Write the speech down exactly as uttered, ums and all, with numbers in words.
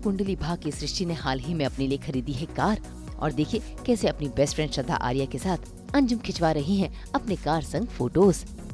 कुंडली भाग्य की सृष्टि ने हाल ही में अपने लिए खरीदी है कार। और देखिए कैसे अपनी बेस्ट फ्रेंड श्रद्धा आर्या के साथ अंजुम खिंचवा रही हैं अपने कार संग फोटोज।